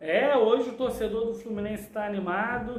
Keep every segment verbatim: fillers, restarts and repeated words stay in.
É, hoje o torcedor do Fluminense está animado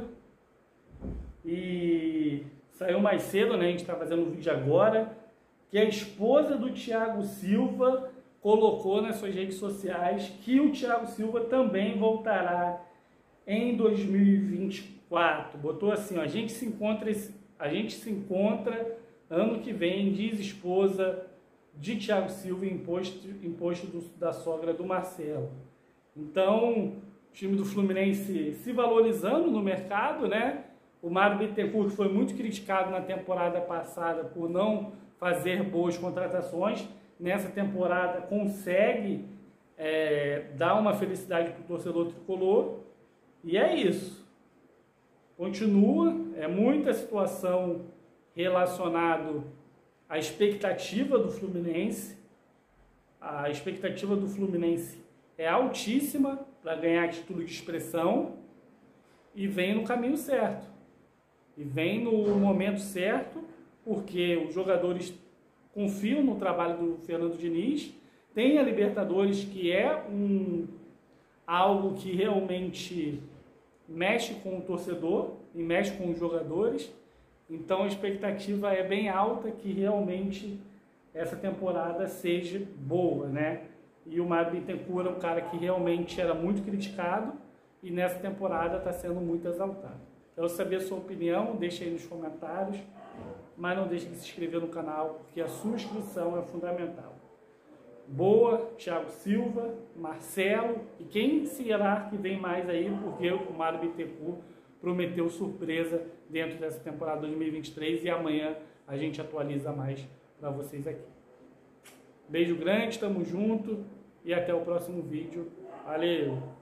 e saiu mais cedo, né? A gente está fazendo um vídeo agora, que a esposa do Thiago Silva colocou nas suas redes sociais que o Thiago Silva também voltará em dois mil e vinte e quatro. Botou assim, ó, a gente se encontra, a gente se encontra ano que vem, diz esposa de Thiago Silva, imposto, imposto do, da sogra do Marcelo. Então, o time do Fluminense se valorizando no mercado, né? O Mário Bittencourt foi muito criticado na temporada passada por não fazer boas contratações. Nessa temporada consegue é, dar uma felicidade para o torcedor tricolor. E é isso. Continua, é muita situação relacionada à expectativa do Fluminense. A expectativa do Fluminense é altíssima para ganhar título de expressão e vem no caminho certo. E vem no momento certo, porque os jogadores confiam no trabalho do Fernando Diniz, tem a Libertadores, que é um, algo que realmente mexe com o torcedor e mexe com os jogadores, então a expectativa é bem alta que realmente essa temporada seja boa, né? E o Mário Bittencourt é um cara que realmente era muito criticado e nessa temporada está sendo muito exaltado. Quero saber a sua opinião, deixa aí nos comentários, mas não deixe de se inscrever no canal, porque a sua inscrição é fundamental. Boa, Thiago Silva, Marcelo, e quem será que vem mais aí, porque o Mário Bittencourt prometeu surpresa dentro dessa temporada dois mil e vinte e três e amanhã a gente atualiza mais para vocês aqui. Beijo grande, tamo junto e até o próximo vídeo. Valeu!